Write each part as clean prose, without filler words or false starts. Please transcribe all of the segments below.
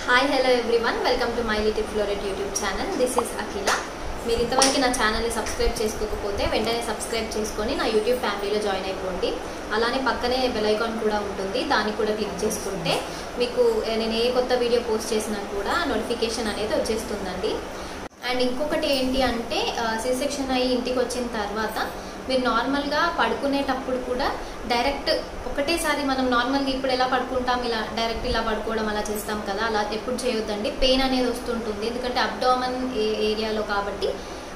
Hi, hello everyone. Welcome to my little floret YouTube channel. This is Akhila. మీరు ఇంతవరకు నా ఛానల్ని subscribe చేసుకోకపోతే వెంటనే సబ్స్క్రైబ్ చేసుకొని నా యూట్యూబ్ ఫ్యామిలీలో జాయిన్ అయిపోండి. అలానే పక్కనే బెల్ ఐకాన్ కూడా ఉంటుంది, దాన్ని కూడా క్లిక్ చేసుకుంటే మీకు నేను ఏ కొత్త వీడియో పోస్ట్ చేసినా కూడా నోటిఫికేషన్ అనేది వచ్చేస్తుందండి. అండ్ ఇంకొకటి ఏంటి అంటే సి సెక్షన్ అయ్యి ఇంటికి వచ్చిన తర్వాత మీరు నార్మల్గా పడుకునేటప్పుడు కూడా డైరెక్ట్ ఒకటేసారి మనం నార్మల్గా ఇప్పుడు ఎలా పడుకుంటాం ఇలా డైరెక్ట్ ఇలా పడుకోవడం అలా చేస్తాం కదా, అలా ఎప్పుడు చేయొద్దండి. పెయిన్ అనేది వస్తుంటుంది, ఎందుకంటే అబ్డామన్ ఏరియాలో కాబట్టి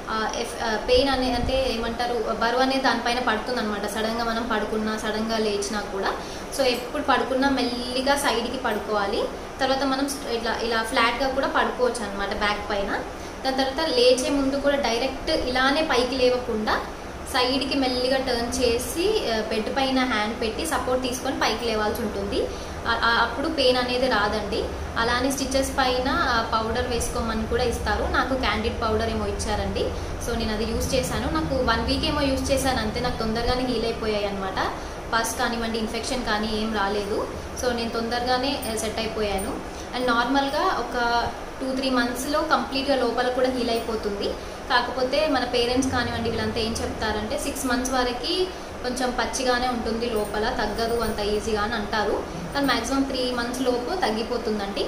పెయిన్ అంటే ఏమంటారు బరువు అనేది దానిపైన పడుతుంది అనమాట. సడన్గా మనం పడుకున్నా సడన్గా లేచినా కూడా. సో ఎప్పుడు పడుకున్నా మెల్లిగా సైడ్కి పడుకోవాలి. తర్వాత మనం ఇలా ఫ్లాట్గా కూడా పడుకోవచ్చు అనమాట బ్యాక్ పైన. దాని తర్వాత లేచే ముందు కూడా డైరెక్ట్ ఇలానే పైకి లేవకుండా సైడ్కి మెల్లిగా టర్న్ చేసి బెడ్ పైన హ్యాండ్ పెట్టి సపోర్ట్ తీసుకొని పైకి లేవాల్సి ఉంటుంది. అప్పుడు పెయిన్ అనేది రాదండి. అలానే స్టిచెస్ పైన పౌడర్ వేసుకోమని కూడా ఇస్తారు. నాకు క్యాండిడ్ పౌడర్ ఏమో ఇచ్చారండి. సో నేను అది యూజ్ చేశాను. నాకు 1 వీక్ ఏమో యూజ్ చేశాను అంతే. నాకు తొందరగానే హీల్ అయిపోయాయి అనమాట. పస్ కానివ్వండి ఇన్ఫెక్షన్ కానీ ఏం రాలేదు. సో నేను తొందరగానే సెట్ అయిపోయాను. అండ్ నార్మల్గా ఒక 2-3 మంత్స్లో కంప్లీట్గా లోపల కూడా హీల్ అయిపోతుంది. కాకపోతే మన పేరెంట్స్ కానివ్వండి వీళ్ళంతా ఏం చెప్తారంటే 6 మంత్స్ వరకు కొంచెం పచ్చిగానే ఉంటుంది, లోపల తగ్గదు అంత ఈజీగా అని అంటారు. కానీ మ్యాక్సిమం 3 మంత్స్ లోపు తగ్గిపోతుందండి.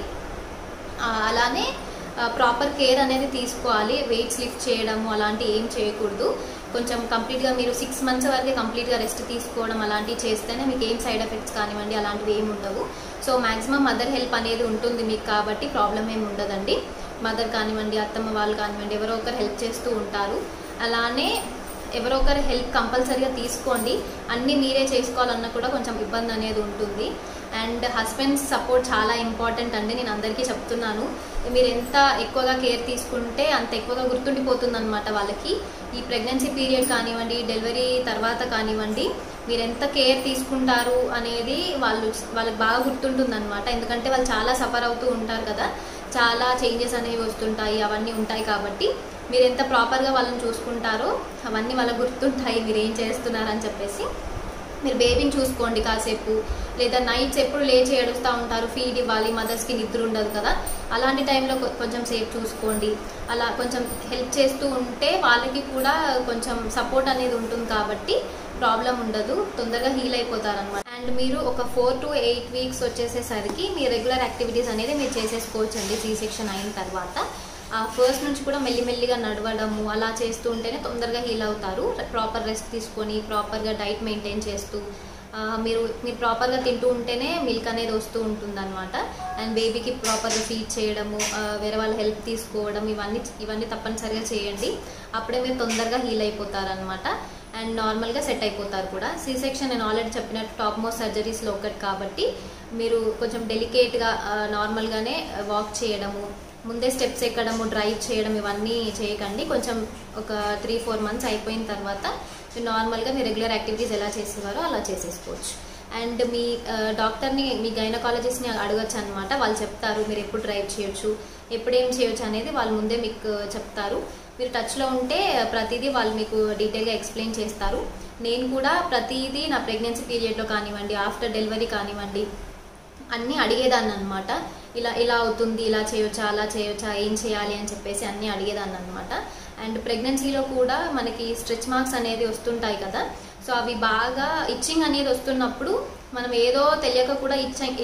అలానే ప్రాపర్ కేర్ అనేది తీసుకోవాలి. వెయిట్స్ లిఫ్ట్ చేయడము అలాంటివి ఏం చేయకూడదు. కొంచెం కంప్లీట్గా మీరు 6 మంత్స్ వరకే కంప్లీట్గా రెస్ట్ తీసుకోవడం అలాంటివి చేస్తేనే మీకు ఏం సైడ్ ఎఫెక్ట్స్ కానివ్వండి అలాంటివి ఏమి ఉండవు. సో మ్యాక్సిమం మదర్ హెల్ప్ అనేది ఉంటుంది మీకు, కాబట్టి ప్రాబ్లం ఏమి ఉండదండి. మదర్ కానివ్వండి అత్తమ్మ వాళ్ళు కానివ్వండి ఎవరో ఒకరు హెల్ప్ చేస్తూ ఉంటారు. అలానే ఎవరో ఒకరు హెల్ప్ కంపల్సరీగా తీసుకోండి. అన్నీ మీరే చేసుకోవాలన్నా కూడా కొంచెం ఇబ్బంది అనేది ఉంటుంది. అండ్ హస్బెండ్స్ సపోర్ట్ చాలా ఇంపార్టెంట్ అండి. నేను అందరికీ చెప్తున్నాను, మీరు ఎంత ఎక్కువగా కేర్ తీసుకుంటే అంత ఎక్కువగా గుర్తుండిపోతుంది అనమాట వాళ్ళకి. ఈ ప్రెగ్నెన్సీ పీరియడ్ కానివ్వండి డెలివరీ తర్వాత కానివ్వండి మీరు ఎంత కేర్ తీసుకుంటారు అనేది వాళ్ళకి బాగా గుర్తుంటుంది అనమాట. ఎందుకంటే వాళ్ళు చాలా సఫర్ అవుతూ ఉంటారు కదా, చాలా చేంజెస్ అనేవి వస్తుంటాయి, అవన్నీ ఉంటాయి. కాబట్టి మీరు ఎంత ప్రాపర్గా వాళ్ళని చూసుకుంటారో అవన్నీ వాళ్ళకి గుర్తుంటాయి మీరు ఏం చేస్తున్నారని చెప్పేసి. మీరు బేబీని చూసుకోండి కాసేపు, లేదా నైట్స్ ఎప్పుడు లేచి ఏడుస్తూ ఉంటారు, ఫీడ్ ఇవ్వాలి, మదర్స్కి నిద్ర ఉండదు కదా, అలాంటి టైంలో కొంచెం సేపు చూసుకోండి. అలా కొంచెం హెల్ప్ చేస్తూ ఉంటే వాళ్ళకి కూడా కొంచెం సపోర్ట్ అనేది ఉంటుంది, కాబట్టి ప్రాబ్లం ఉండదు, తొందరగా హీల్ అయిపోతారనమాట. అండ్ మీరు ఒక 4 to 8 వీక్స్ వచ్చేసేసరికి మీ రెగ్యులర్ యాక్టివిటీస్ అనేది మీరు చేసేసుకోవచ్చు అండి. సి సెక్షన్ అయిన తర్వాత ఫస్ట్ నుంచి కూడా మెల్లిమెల్లిగా నడవడము అలా చేస్తూ ఉంటేనే తొందరగా హీల్ అవుతారు. ప్రాపర్ రెస్ట్ తీసుకొని ప్రాపర్గా డైట్ మెయింటైన్ చేస్తూ మీరు ప్రాపర్గా తింటూ ఉంటేనే మిల్క్ అనేది వస్తూ ఉంటుంది అనమాట. అండ్ బేబీకి ప్రాపర్గా ఫీడ్ చేయడము, వేరే వాళ్ళ హెల్ప్ తీసుకోవడం ఇవన్నీ తప్పనిసరిగా చేయండి. అప్పుడే మీరు తొందరగా హీల్ అయిపోతారనమాట. అండ్ నార్మల్గా సెట్ అయిపోతారు కూడా. సి సెక్షన్ నేను ఆల్రెడీ చెప్పినట్టు టాప్ మోస్ట్ సర్జరీస్లో ఒకటి కాబట్టి మీరు కొంచెం డెలికేట్గా నార్మల్గానే వాక్ చేయడము, ముందే స్టెప్స్ ఎక్కడము, డ్రైవ్ చేయడం ఇవన్నీ చేయకండి. కొంచెం ఒక 3-4 మంత్స్ అయిపోయిన తర్వాత నార్మల్గా మీ రెగ్యులర్ యాక్టివిటీస్ ఎలా చేసేవారో అలా చేసేసుకోవచ్చు. అండ్ మీ డాక్టర్ని మీ గైనకాలజిస్ట్ని అడగచ్చు అనమాట. వాళ్ళు చెప్తారు మీరు ఎప్పుడు డ్రైవ్ చేయొచ్చు, ఎప్పుడేం చేయొచ్చు అనేది వాళ్ళు ముందే మీకు చెప్తారు. మీరు టచ్లో ఉంటే ప్రతిదీ వాళ్ళు మీకు డీటెయిల్గా ఎక్స్ప్లెయిన్ చేస్తారు. నేను కూడా ప్రతిదీ నా ప్రెగ్నెన్సీ పీరియడ్లో కానివ్వండి ఆఫ్టర్ డెలివరీ కానివ్వండి అన్నీ అడిగేదాన్ని అనమాట. ఇలా అవుతుంది, ఇలా చేయొచ్చా, అలా చేయొచ్చా, ఏం చేయాలి అని చెప్పేసి అన్నీ అడిగేదాన్ని అనమాట. అండ్ ప్రెగ్నెన్సీలో కూడా మనకి స్ట్రెచ్ మార్క్స్ అనేది వస్తుంటాయి కదా, సో అవి బాగా ఇచ్చింగ్ అనేది వస్తున్నప్పుడు మనం ఏదో తెలియక కూడా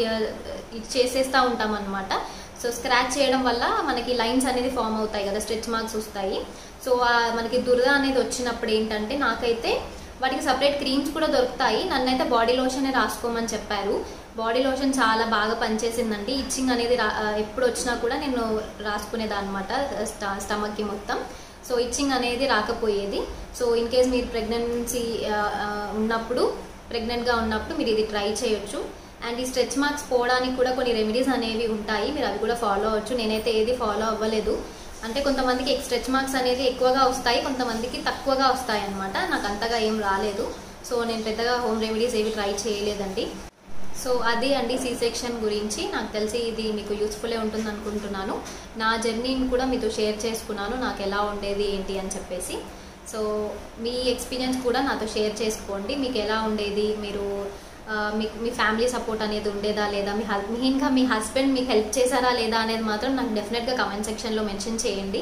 చేసేస్తూ ఉంటాం అనమాట. సో స్క్రాచ్ చేయడం వల్ల మనకి లైన్స్ అనేది ఫామ్ అవుతాయి కదా, స్ట్రెచ్ మార్క్స్ వస్తాయి. సో మనకి దురద అనేది వచ్చినప్పుడు ఏంటంటే నాకైతే వాటికి సపరేట్ క్రీమ్స్ కూడా దొరుకుతాయి. నన్నైతే బాడీ లోషన్ రాసుకోమని చెప్పారు. బాడీ లోషన్ చాలా బాగా పనిచేసిందండి. ఇచ్చింగ్ అనేది ఎప్పుడు వచ్చినా కూడా నేను రాసుకునేదా అనమాట స్టమక్కి మొత్తం. సో ఇచ్చింగ్ అనేది రాకపోయేది. సో ఇన్ కేస్ మీరు ప్రెగ్నెంట్గా ఉన్నప్పుడు మీరు ఇది ట్రై చేయొచ్చు. అండ్ ఈ స్ట్రెచ్ మార్క్స్ పోవడానికి కూడా కొన్ని రెమెడీస్ అనేవి ఉంటాయి, మీరు అవి కూడా ఫాలో అవ్వచ్చు. నేనైతే ఏది ఫాలో అవ్వలేదు. అంటే కొంతమందికి స్ట్రెచ్ మార్క్స్ అనేది ఎక్కువగా వస్తాయి, కొంతమందికి తక్కువగా వస్తాయి అనమాట. నాకు అంతగా ఏం రాలేదు. సో నేను పెద్దగా హోమ్ రెమెడీస్ ఏవి ట్రై చేయలేదండి. సో అది అండి సి సెక్షన్ గురించి. నాకు తెలిసి ఇది మీకు యూస్ఫుల్లే ఉంటుంది అనుకుంటున్నాను. నా జర్నీని కూడా మీతో షేర్ చేసుకున్నాను, నాకు ఎలా ఉండేది ఏంటి అని చెప్పేసి. సో మీ ఎక్స్పీరియన్స్ కూడా నాతో షేర్ చేసుకోండి. మీకు ఎలా ఉండేది, మీరు మీ ఫ్యామిలీ సపోర్ట్ అనేది ఉండేదా లేదా, మెయిన్గా మీ హస్బెండ్ మీకు హెల్ప్ చేశారా లేదా అనేది మాత్రం నాకు డెఫినెట్గా కమెంట్ సెక్షన్లో మెన్షన్ చేయండి.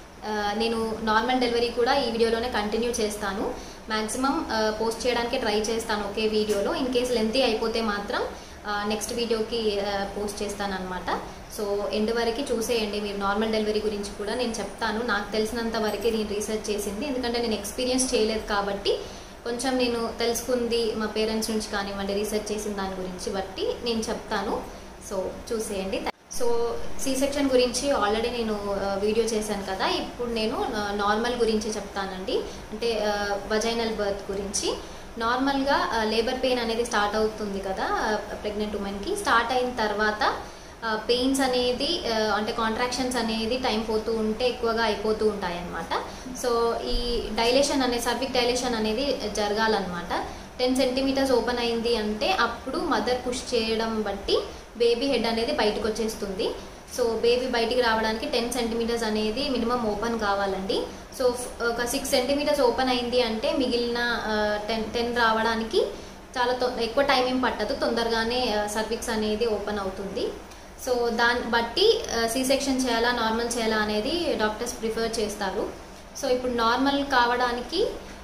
నేను నార్మల్ డెలివరీ కూడా ఈ వీడియోలోనే కంటిన్యూ చేస్తాను. మ్యాక్సిమం పోస్ట్ చేయడానికి ట్రై చేస్తాను ఒకే వీడియోలో. ఇన్ కేస్ లెంతీ అయిపోతే మాత్రం నెక్స్ట్ వీడియోకి పోస్ట్ చేస్తాను అనమాట. సో ఎండ్ వరకు చూసేయండి. మీరు నార్మల్ డెలివరీ గురించి కూడా నేను చెప్తాను. నాకు తెలిసినంత వరకే నేను రీసెర్చ్ చేసింది, ఎందుకంటే నేను ఎక్స్పీరియన్స్ చేయలేదు కాబట్టి కొంచెం నేను తెలుసుకుంది మా పేరెంట్స్ నుంచి కానివ్వండి, రీసెర్చ్ చేసిన దాని గురించి బట్టి నేను చెప్తాను. సో చూసేయండి. సో సి సెక్షన్ గురించి ఆల్రెడీ నేను వీడియో చేశాను కదా, ఇప్పుడు నేను నార్మల్ గురించి చెప్తానండి. అంటే వజైనల్ బర్త్ గురించి. నార్మల్గా లేబర్ పెయిన్ అనేది స్టార్ట్ అవుతుంది కదా ప్రెగ్నెంట్ ఉమెన్కి. స్టార్ట్ అయిన తర్వాత పెయిన్స్ అనేది అంటే కాంట్రాక్షన్స్ అనేది టైం పోతూ ఉంటే ఎక్కువగా అయిపోతూ ఉంటాయి అన్నమాట. సో ఈ డైలేషన్ అనేది సర్విక్ డైలేషన్ అనేది జరగాలన్నమాట. 10 సెంటీమీటర్స్ ఓపెన్ అయింది అంటే అప్పుడు మదర్ పుష్ చేయడం బట్టి బేబీ హెడ్ అనేది బయటకు వచ్చేస్తుంది. సో బేబీ బయటికి రావడానికి 10 సెంటీమీటర్స్ అనేది మినిమం ఓపెన్ కావాలండి. సో ఒక 6 సెంటీమీటర్స్ ఓపెన్ అయింది అంటే మిగిలిన 10 రావడానికి చాలా ఎక్కువ టైం ఏం పట్టదు, తొందరగానే సర్విక్స్ అనేది ఓపెన్ అవుతుంది. సో దాన్ని బట్టి సి సెక్షన్ చేయాలా నార్మల్ చేయాలా అనేది డాక్టర్స్ ప్రిఫర్ చేస్తారు. సో ఇప్పుడు నార్మల్ కావడానికి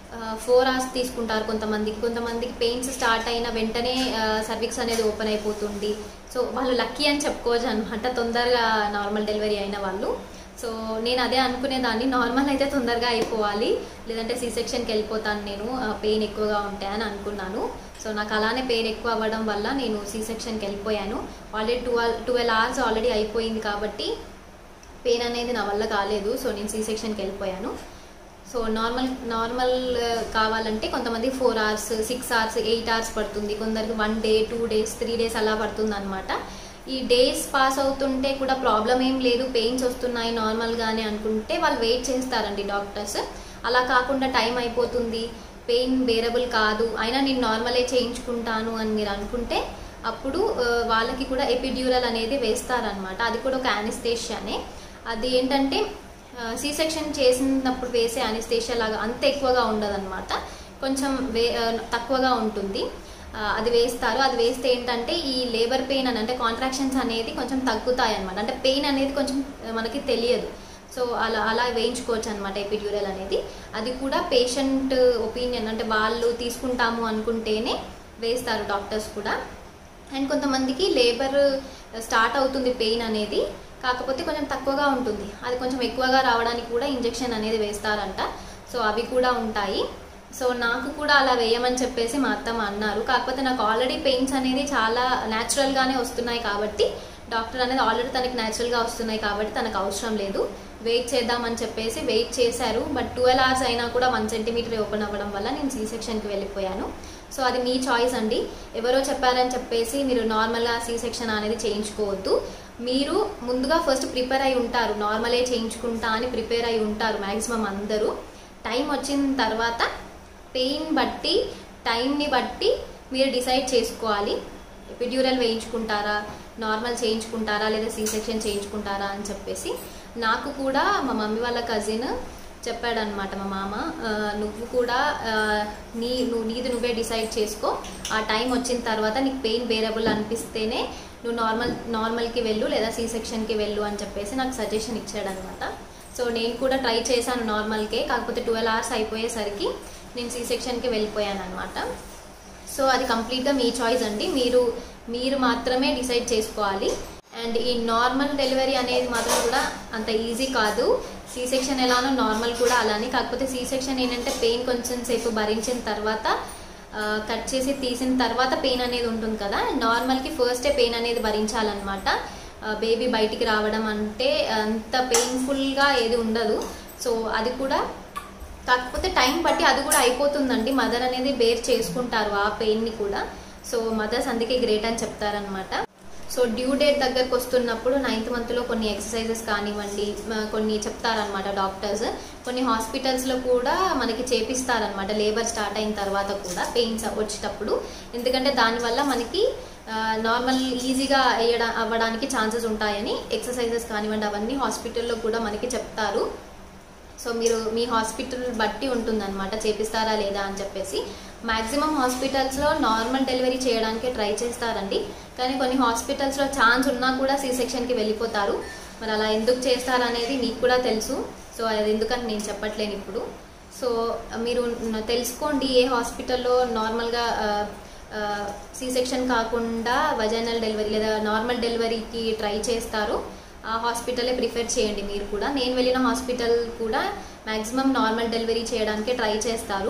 4 hours తీసుకుంటారు కొంతమందికి పెయిన్స్ స్టార్ట్ అయిన వెంటనే సర్విక్స్ అనేది ఓపెన్ అయిపోతుంది. సో వాళ్ళు లక్కీ అని చెప్పుకోవచ్చు అనమాట, తొందరగా నార్మల్ డెలివరీ అయిన వాళ్ళు. సో నేను అదే అనుకునేదాన్ని, నార్మల్ అయితే తొందరగా అయిపోవాలి, లేదంటే సి సెక్షన్కి వెళ్ళిపోతాను నేను, పెయిన్ ఎక్కువగా ఉంటాయని అనుకున్నాను. సో నాకు అలానే పెయిన్ ఎక్కువ అవ్వడం వల్ల నేను సి సెక్షన్కి వెళ్ళిపోయాను. ఆల్రెడీ 12 hours ఆల్రెడీ అయిపోయింది కాబట్టి పెయిన్ అనేది నా వల్ల కాలేదు. సో నేను సి సెక్షన్కి వెళ్ళిపోయాను. సో నార్మల్ కావాలంటే కొంతమంది 4 hours, 6 hours, 8 hours పడుతుంది, కొందరికి 1 day, 2 days, 3 days అలా పడుతుంది అనమాట. ఈ డేస్ పాస్ అవుతుంటే కూడా ప్రాబ్లం ఏం లేదు, పెయిన్స్ వస్తున్నాయి నార్మల్గానే అనుకుంటే వాళ్ళు వెయిట్ చేస్తారండి డాక్టర్స్. అలా కాకుండా టైం అయిపోతుంది, పెయిన్ బేరబుల్ కాదు, అయినా నేను నార్మలే చేయించుకుంటాను అని మీరు అనుకుంటే అప్పుడు వాళ్ళకి కూడా ఎపిడ్యూరల్ అనేది వేస్తారనమాట. అది కూడా ఒక యానిస్థేషియానే. అది ఏంటంటే సి సెక్షన్ చేసినప్పుడు వేసే యానిస్థేషియా లాగా అంత ఎక్కువగా ఉండదన్నమాట, కొంచెం తక్కువగా ఉంటుంది. అది వేస్తారు. అది వేస్తే ఏంటంటే ఈ లేబర్ పెయిన్ అని అంటే కాంట్రాక్షన్స్ అనేది కొంచెం తగ్గుతాయి అనమాట. అంటే పెయిన్ అనేది కొంచెం మనకి తెలియదు. సో అలా వేయించుకోవచ్చు అనమాట ఎపిడ్యూరల్ అనేది. అది కూడా పేషెంట్ ఒపీనియన్, అంటే వాళ్ళు తీసుకుంటాము అనుకుంటేనే వేస్తారు డాక్టర్స్ కూడా. అండ్ కొంతమందికి లేబర్ స్టార్ట్ అవుతుంది పెయిన్ అనేది, కాకపోతే కొంచెం తక్కువగా ఉంటుంది, అది కొంచెం ఎక్కువగా రావడానికి కూడా ఇంజెక్షన్ అనేది వేస్తారంట. సో అవి కూడా ఉంటాయి. సో నాకు కూడా అలా వేయమని చెప్పేసి మా అత్తమ్మ అన్నారు. కాకపోతే నాకు ఆల్రెడీ పెయిన్స్ అనేది చాలా న్యాచురల్గానే వస్తున్నాయి కాబట్టి డాక్టర్ అనేది ఆల్రెడీ తనకి న్యాచురల్గా వస్తున్నాయి కాబట్టి తనకు అవసరం లేదు, వెయిట్ చేద్దామని చెప్పేసి వెయిట్ చేశారు. బట్ 12 hours అయినా కూడా 1 centimeter ఓపెన్ అవ్వడం వల్ల నేను సి సెక్షన్కి వెళ్ళిపోయాను. సో అది మీ చాయిస్ అండి. ఎవరో చెప్పారని చెప్పేసి మీరు నార్మల్గా సి సెక్షన్ అనేది చేయించుకోవద్దు. మీరు ముందుగా ఫస్ట్ ప్రిపేర్ అయి ఉంటారు, నార్మలే చేయించుకుంటా అని ప్రిపేర్ అయి ఉంటారు మ్యాక్సిమం అందరూ. టైం వచ్చిన తర్వాత పెయిన్ బట్టి టైంని బట్టి మీరు డిసైడ్ చేసుకోవాలి, ఎపిడ్యూరల్ వేయించుకుంటారా, నార్మల్ చేయించుకుంటారా, లేదా సి సెక్షన్ చేయించుకుంటారా అని చెప్పేసి. నాకు కూడా మా మమ్మీ వాళ్ళ కజిన్ చెప్పాడనమాట, మా మామ, నువ్వు కూడా నీది నువ్వే డిసైడ్ చేసుకో, ఆ టైం వచ్చిన తర్వాత నీకు పెయిన్ బేరబుల్ అనిపిస్తేనే నువ్వు నార్మల్కి వెళ్ళు లేదా సి సెక్షన్కి వెళ్ళు అని చెప్పేసి నాకు సజెషన్ ఇచ్చాడనమాట. సో నేను కూడా ట్రై చేశాను నార్మల్కే, కాకపోతే 12 hours అయిపోయేసరికి నేను సి సెక్షన్కి వెళ్ళిపోయాను అనమాట. సో అది కంప్లీట్గా మీ చాయిస్ అండి, మీరు మాత్రమే డిసైడ్ చేసుకోవాలి. అండ్ ఈ నార్మల్ డెలివరీ అనేది మాత్రం కూడా అంత ఈజీ కాదు. సి సెక్షన్ ఎలానో నార్మల్ కూడా అలానే, కాకపోతే సి సెక్షన్ ఏంటంటే పెయిన్ కొంచెం సేపు భరించిన తర్వాత కట్ చేసి తీసిన తర్వాత పెయిన్ అనేది ఉంటుంది కదా, నార్మల్కి ఫస్టే పెయిన్ అనేది భరించాలన్నమాట. బేబీ బయటికి రావడం అంటే అంత పెయిన్ఫుల్గా ఏది ఉండదు. సో అది కూడా, కాకపోతే టైం బట్టి అది కూడా అయిపోతుందండి. మదర్ అనేది బేర్ చేసుకుంటారు ఆ పెయిన్ని కూడా. సో మదర్స్ అందుకే గ్రేట్ అని చెప్తారనమాట. సో డ్యూ డేట్ దగ్గరకు వస్తున్నప్పుడు 9th monthలో కొన్ని ఎక్సర్సైజెస్ కానివ్వండి కొన్ని చెప్తారనమాట డాక్టర్స్. కొన్ని హాస్పిటల్స్లో కూడా మనకి చేపిస్తారనమాట లేబర్ స్టార్ట్ అయిన తర్వాత కూడా పెయిన్స్ వచ్చేటప్పుడు, ఎందుకంటే దానివల్ల మనకి నార్మల్ ఈజీగా అవ్వడానికి ఛాన్సెస్ ఉంటాయని ఎక్సర్సైజెస్ కానివ్వండి అవన్నీ హాస్పిటల్లో కూడా మనకి చెప్తారు. సో మీరు మీ హాస్పిటల్ బట్టి ఉంటుందన్నమాట చేపిస్తారా లేదా అని చెప్పేసి. మ్యాక్సిమం హాస్పిటల్స్లో నార్మల్ డెలివరీ చేయడానికి ట్రై చేస్తారండి, కానీ కొన్ని హాస్పిటల్స్లో ఛాన్స్ ఉన్నా కూడా సి సెక్షన్కి వెళ్ళిపోతారు. మరి అలా ఎందుకు చేస్తారనేది మీకు కూడా తెలుసు, సో అది ఎందుకని నేను చెప్పట్లేను ఇప్పుడు. సో మీరు తెలుసుకోండి ఏ హాస్పిటల్లో నార్మల్గా సి సెక్షన్ కాకుండా వజైనల్ డెలివరీ లేదా నార్మల్ డెలివరీకి ట్రై చేస్తారో ఆ హాస్పిటలే ప్రిఫర్ చేయండి మీరు కూడా. నేను వెళ్ళిన హాస్పిటల్ కూడా మ్యాక్సిమం నార్మల్ డెలివరీ చేయడానికి ట్రై చేస్తారు.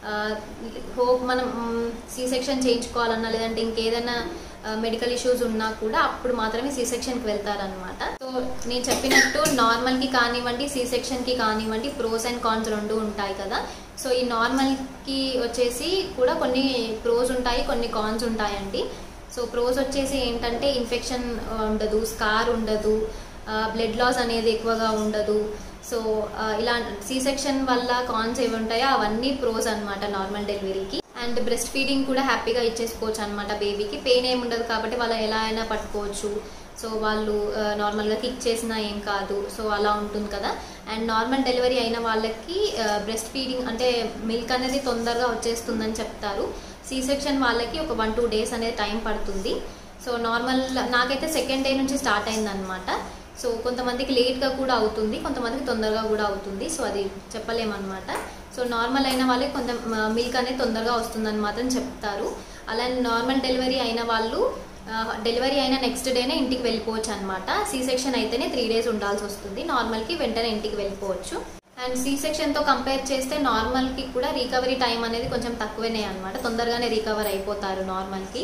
హోప్ మనం సి సెక్షన్ చేయించుకోవాలన్నా లేదంటే ఇంకేదైనా మెడికల్ ఇష్యూస్ ఉన్నా కూడా అప్పుడు మాత్రమే సి సెక్షన్కి వెళ్తారనమాట. సో నేను చెప్పినట్టు నార్మల్కి కానివ్వండి సి సెక్షన్కి కానివ్వండి ప్రోస్ అండ్ కాన్స్ రెండు ఉంటాయి కదా. సో ఈ నార్మల్కి వచ్చేసి కూడా కొన్ని ప్రోస్ ఉంటాయి, కొన్ని కాన్స్ ఉంటాయండి. సో ప్రోస్ వచ్చేసి ఏంటంటే ఇన్ఫెక్షన్ ఉండదు, స్కార్ ఉండదు, బ్లడ్ లాస్ అనేది ఎక్కువగా ఉండదు. సో ఇలా సి సెక్షన్ వల్ల కాన్స్ ఏవి ఉంటాయో అవన్నీ ప్రోస్ అనమాట నార్మల్ డెలివరీకి. అండ్ బ్రెస్ట్ ఫీడింగ్ కూడా హ్యాపీగా ఇచ్చేసుకోవచ్చు అనమాట బేబీకి. పెయిన్ ఏమి ఉండదు కాబట్టి వాళ్ళు ఎలా అయినా పట్టుకోవచ్చు. సో వాళ్ళు నార్మల్గా కిక్ చేసినా ఏం కాదు, సో అలా ఉంటుంది కదా. అండ్ నార్మల్ డెలివరీ అయిన వాళ్ళకి బ్రెస్ట్ ఫీడింగ్ అంటే మిల్క్ అనేది తొందరగా వచ్చేస్తుందని చెప్తారు. సి సెక్షన్ వాళ్ళకి ఒక 1-2 days అనేది టైం పడుతుంది. సో నార్మల్ నాకైతే సెకండ్ డే నుంచి స్టార్ట్ అయిందనమాట. సో కొంతమందికి లేట్గా కూడా అవుతుంది, కొంతమందికి తొందరగా కూడా అవుతుంది. సో అది చెప్పలేమన్నమాట. సో నార్మల్ అయిన వాళ్ళకి కొంత మిల్క్ అనేది తొందరగా వస్తుందని మాత్రం చెప్తారు. అలానే నార్మల్ డెలివరీ అయిన వాళ్ళు డెలివరీ అయిన నెక్స్ట్ డేనే ఇంటికి వెళ్ళిపోవచ్చు అనమాట. సి సెక్షన్ అయితేనే 3 days ఉండాల్సి వస్తుంది, నార్మల్కి వెంటనే ఇంటికి వెళ్ళిపోవచ్చు. అండ్ సి సెక్షన్తో కంపేర్ చేస్తే నార్మల్కి కూడా రికవరీ టైం అనేది కొంచెం తక్కువనే అనమాట, తొందరగానే రికవర్ అయిపోతారు నార్మల్కి.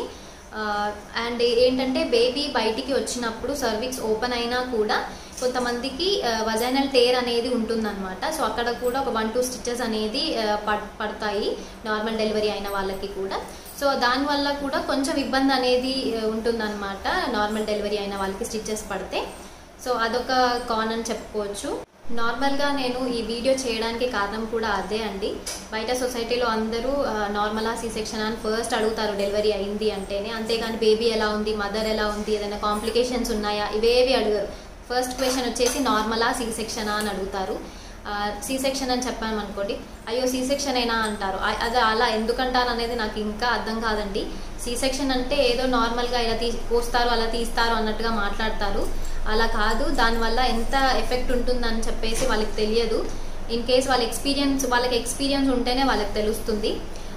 అండ్ ఏంటంటే బేబీ బయటికి వచ్చినప్పుడు సర్విక్స్ ఓపెన్ అయినా కూడా కొంతమందికి వజైనల్ టేర్ అనేది ఉంటుందన్నమాట. సో అక్కడ కూడా ఒక 1-2 stitches అనేది పడతాయి నార్మల్ డెలివరీ అయిన వాళ్ళకి కూడా. సో దానివల్ల కూడా కొంచెం ఇబ్బంది అనేది ఉంటుందన్నమాట నార్మల్ డెలివరీ అయిన వాళ్ళకి స్టిచ్చెస్ పడితే. సో అదొక కాన్ అని చెప్పుకోవచ్చు. నార్మల్గా నేను ఈ వీడియో చేయడానికి కారణం కూడా అదే అండి. బయట సొసైటీలో అందరూ నార్మల్ సి సెక్షన్ అని ఫస్ట్ అడుగుతారు డెలివరీ అయింది అంటేనే, అంతేగాని బేబీ ఎలా ఉంది, మదర్ ఎలా ఉంది, ఏదైనా కాంప్లికేషన్స్ ఉన్నాయా ఇవేవి అడగరు. ఫస్ట్ క్వశ్చన్ వచ్చేసి నార్మలా సి సెక్షనా అని అడుగుతారు. సి సెక్షన్ అని చెప్పాను అనుకోండి, అయ్యో సి సెక్షన్ అయినా అంటారు. అది అలా ఎందుకంటారు అనేది నాకు ఇంకా అర్థం కాదండి. సి సెక్షన్ అంటే ఏదో నార్మల్గా ఇలా కోస్తారు అలా తీస్తారు అన్నట్టుగా మాట్లాడతారు. అలా కాదు, దానివల్ల ఎంత ఎఫెక్ట్ ఉంటుందని చెప్పేసి వాళ్ళకి తెలియదు. ఇన్ కేస్ వాళ్ళకి ఎక్స్పీరియన్స్ ఉంటేనే వాళ్ళకి తెలుస్తుంది.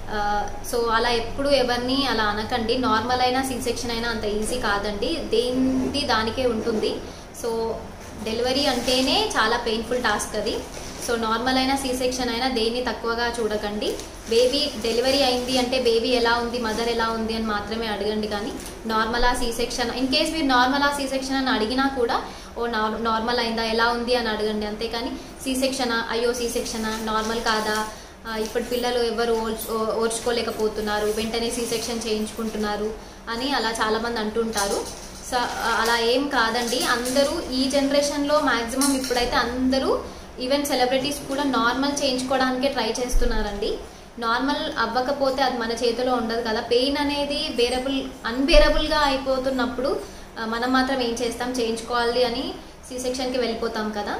సో అలా ఎప్పుడు ఎవరిని అలా అనకండి. నార్మల్ అయినా సి సెక్షన్ అయినా అంత ఈజీ కాదండి, దేనిది దానికే ఉంటుంది. సో డెలివరీ అంటేనే చాలా పెయిన్ఫుల్ టాస్క్ అది. సో నార్మల్ అయినా సి సెక్షన్ అయినా దేన్ని తక్కువగా చూడకండి. బేబీ డెలివరీ అయింది అంటే బేబీ ఎలా ఉంది, మదర్ ఎలా ఉంది అని మాత్రమే అడగండి. కానీ నార్మలా సి సెక్షన్, ఇన్ కేస్ మీరు నార్మలా సి సెక్షన్ అని అడిగినా కూడా ఓ నార్మల్ అయిందా ఎలా ఉంది అని అడగండి. అంతేకాని సి సెక్షనా, అయ్యో సి సెక్షనా, నార్మల్ కాదా, ఇప్పుడు పిల్లలు ఎవరు ఓర్చుకోలేకపోతున్నారు, వెంటనే సి సెక్షన్ చేయించుకుంటున్నారు అని అలా చాలామంది అంటుంటారు. సో అలా ఏం కాదండి. అందరూ ఈ జనరేషన్లో మ్యాక్సిమం ఇప్పుడైతే అందరూ ఈవెన్ సెలబ్రిటీస్ కూడా నార్మల్ చేయించుకోవడానికే ట్రై చేస్తున్నారండి. నార్మల్ అవ్వకపోతే అది మన చేతిలో ఉండదు కదా. పెయిన్ అనేది అన్బేరబుల్గా అయిపోతున్నప్పుడు మనం మాత్రం ఏం చేస్తాం, చేయించుకోవాలి అని సి సెక్షన్కి వెళ్ళిపోతాం కదా.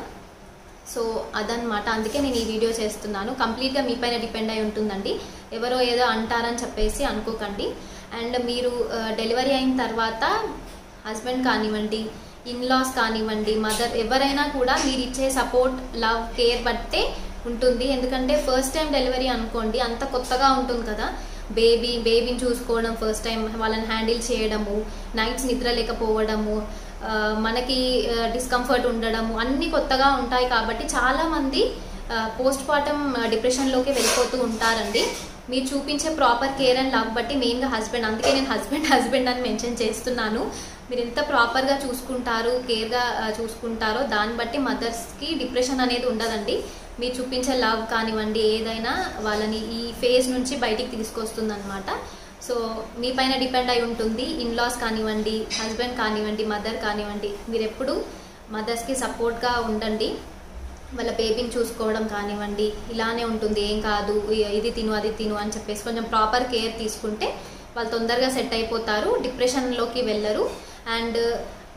సో అదనమాట, అందుకే నేను ఈ వీడియో చేస్తున్నాను. కంప్లీట్గా మీ పైన డిపెండ్ అయి ఉంటుందండి, ఎవరో ఏదో అంటారని చెప్పేసి అనుకోకండి. అండ్ మీరు డెలివరీ అయిన తర్వాత హస్బెండ్ కానివ్వండి, ఇన్లాస్ కానివ్వండి, మదర్ ఎవరైనా కూడా మీరు ఇచ్చే సపోర్ట్, లవ్, కేర్ బట్టే ఉంటుంది. ఎందుకంటే ఫస్ట్ టైం డెలివరీ అనుకోండి, అంత కొత్తగా ఉంటుంది కదా. బేబీని చూసుకోవడం, ఫస్ట్ టైం వాళ్ళని హ్యాండిల్ చేయడము, నైట్స్ నిద్ర లేకపోవడము, మనకి డిస్కంఫర్ట్ ఉండడము అన్నీ కొత్తగా ఉంటాయి. కాబట్టి చాలామంది పోస్ట్ పార్టమ్ డిప్రెషన్లోకి వెళ్ళిపోతూ ఉంటారండి. మీరు చూపించే ప్రాపర్ కేర్ అండ్ లవ్ బట్టి, మెయిన్గా హస్బెండ్, అందుకే నేను హస్బెండ్ అని మెన్షన్ చేస్తున్నాను. మీరు ఎంత ప్రాపర్గా చూసుకుంటారు, కేర్గా చూసుకుంటారో దాన్ని బట్టి మదర్స్కి డిప్రెషన్ అనేది ఉండదండి. మీరు చూపించే లవ్ కానివ్వండి ఏదైనా వాళ్ళని ఈ ఫేజ్ నుంచి బయటికి తీసుకొస్తుంది అనమాట. సో మీ పైన డిపెండ్ అయి ఉంటుంది. ఇన్లాస్ కానివ్వండి, హస్బెండ్ కానివ్వండి, మదర్ కానివ్వండి, మీరు ఎప్పుడు మదర్స్కి సపోర్ట్గా ఉండండి. వాళ్ళ బేబీని చూసుకోవడం కానివ్వండి ఇలానే ఉంటుంది, ఏం కాదు, ఇది తిను అది తిను అని చెప్పేసి కొంచెం ప్రాపర్ కేర్ తీసుకుంటే వాళ్ళు తొందరగా సెట్ అయిపోతారు, డిప్రెషన్లోకి వెళ్ళరు. అండ్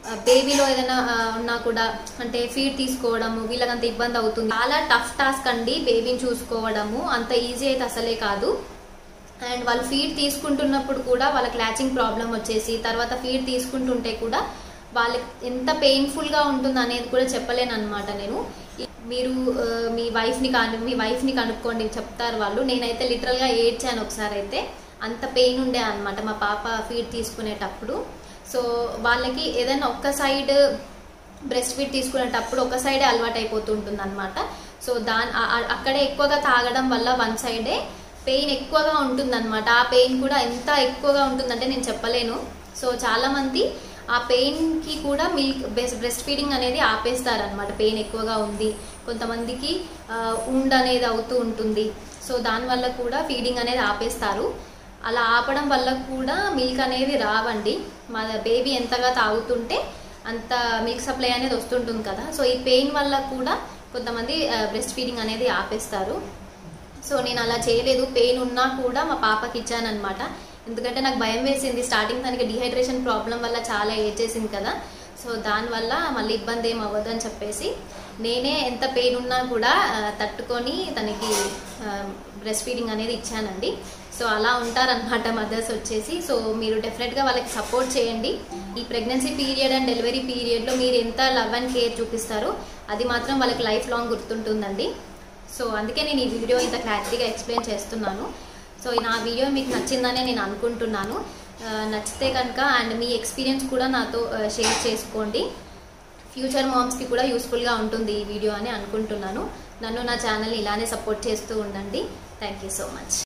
బేబీలో ఏదైనా ఉన్నా కూడా అంటే ఫీడ్ తీసుకోవడము వీళ్ళకంత ఇబ్బంది అవుతుంది. చాలా టఫ్ టాస్క్ అండి బేబీని చూసుకోవడము, అంత ఈజీ అయితే అసలే కాదు. అండ్ వాళ్ళు ఫీడ్ తీసుకుంటున్నప్పుడు కూడా వాళ్ళకి ల్యాచింగ్ ప్రాబ్లం వచ్చేసి తర్వాత ఫీడ్ తీసుకుంటుంటే కూడా వాళ్ళకి ఎంత పెయిన్ఫుల్గా ఉంటుంది అనేది కూడా చెప్పలేను అనమాట. నేను మీరు మీ వైఫ్ని కనుక్కోండి, చెప్తారు వాళ్ళు. నేనైతే లిటరల్గా ఏడ్చాను ఒకసారి అయితే, అంత పెయిన్ ఉండే అనమాట మా పాప ఫీడ్ తీసుకునేటప్పుడు. సో వాళ్ళకి ఏదైనా ఒక్క సైడ్ బ్రెస్ట్ ఫీడ్ తీసుకునేటప్పుడు ఒక సైడే అలవాటు అయిపోతుంటుంది అనమాట. సో అక్కడే ఎక్కువగా తాగడం వల్ల వన్ సైడే పెయిన్ ఎక్కువగా ఉంటుంది అనమాట. ఆ పెయిన్ కూడా ఎంత ఎక్కువగా ఉంటుందంటే నేను చెప్పలేను. సో చాలామంది ఆ పెయిన్కి కూడా బ్రెస్ట్ ఫీడింగ్ అనేది ఆపేస్తారనమాట. పెయిన్ ఎక్కువగా ఉంది, కొంతమందికి ఉండ్ అనేది అవుతూ ఉంటుంది. సో దానివల్ల కూడా ఫీడింగ్ అనేది ఆపేస్తారు. అలా ఆపడం వల్ల కూడా మిల్క్ అనేది రావండి. మా బేబీ ఎంతగా తాగుతుంటే అంత మిల్క్ సప్లై అనేది వస్తుంటుంది కదా. సో ఈ పెయిన్ వల్ల కూడా కొంతమంది బ్రెస్ట్ ఫీడింగ్ అనేది ఆపేస్తారు. సో నేను అలా చేయలేదు, పెయిన్ ఉన్నా కూడా మా పాపకి ఇచ్చానమాట. ఎందుకంటే నాకు భయం వేసింది, స్టార్టింగ్ తనకి డిహైడ్రేషన్ ప్రాబ్లం వల్ల చాలా ఏడ్చేసింది కదా. సో దానివల్ల మళ్ళీ ఇబ్బంది ఏం అవ్వదు అని చెప్పేసి నేనే ఎంత పెయిన్ ఉన్నా కూడా తట్టుకొని తనకి బ్రెస్ట్ ఫీడింగ్ అనేది ఇచ్చానండి. సో అలా ఉంటారనమాట మదర్స్ వచ్చేసి. సో మీరు డెఫినెట్గా వాళ్ళకి సపోర్ట్ చేయండి. ఈ ప్రెగ్నెన్సీ పీరియడ్ అండ్ డెలివరీ పీరియడ్లో మీరు ఎంత లవ్ అండ్ కేర్ చూపిస్తారో అది మాత్రం వాళ్ళకి లైఫ్ లాంగ్ గుర్తుంటుందండి. సో అందుకే నేను ఈ వీడియో ఇంత క్లారిటీగా ఎక్స్ప్లెయిన్ చేస్తున్నాను. సో నా వీడియో మీకు నచ్చిందనే నేను అనుకుంటున్నాను. నచ్చితే కనుక అండ్ మీ ఎక్స్పీరియన్స్ కూడా నాతో షేర్ చేసుకోండి. ఫ్యూచర్ మామ్స్కి కూడా యూస్ఫుల్గా ఉంటుంది ఈ వీడియో అని అనుకుంటున్నాను. నన్ను నా ఛానల్ని ఇలానే సపోర్ట్ చేస్తూ ఉండండి. Thank you so much.